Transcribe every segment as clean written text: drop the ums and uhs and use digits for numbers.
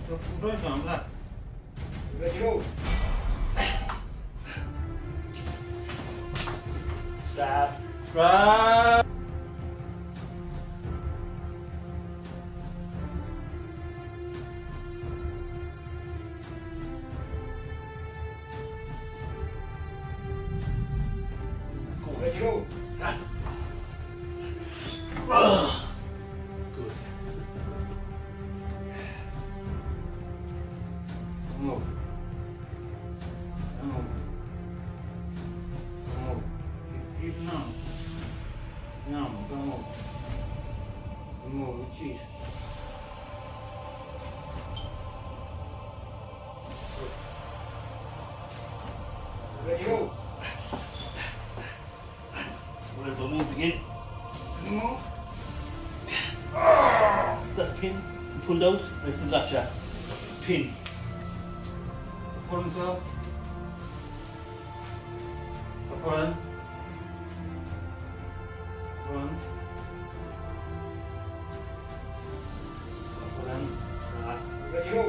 Right on that. Ready to go. Grab. Grab. Ready to go. Good. Come on. Come on. Come on. Keep numb. Numb. Come on. Come on. Cheese. Ready to go. We'll move again. Come on. That's pin. Pulled out. I still got ya. Pin. Pull himself. Pull in. Pull in. Pull in. Ready to go.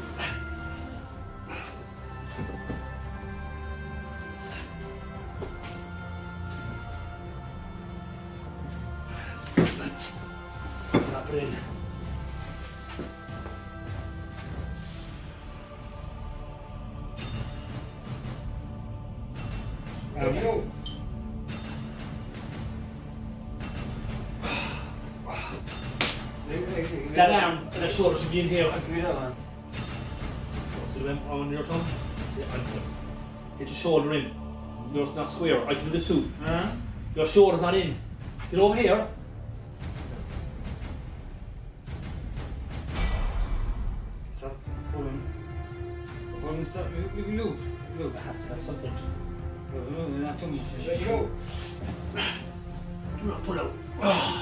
Lock it in. Ready to go. That arm and that shoulder should be in here. Give me that one. So then on your tongue. Yeah, get your shoulder in. Yours not square. I can do this too. Your shoulder's not in. Get over here. Stop pulling. Pulling, stop. You loop. Loop. I have to have something. Not too much. Ready to go. Do not pull out.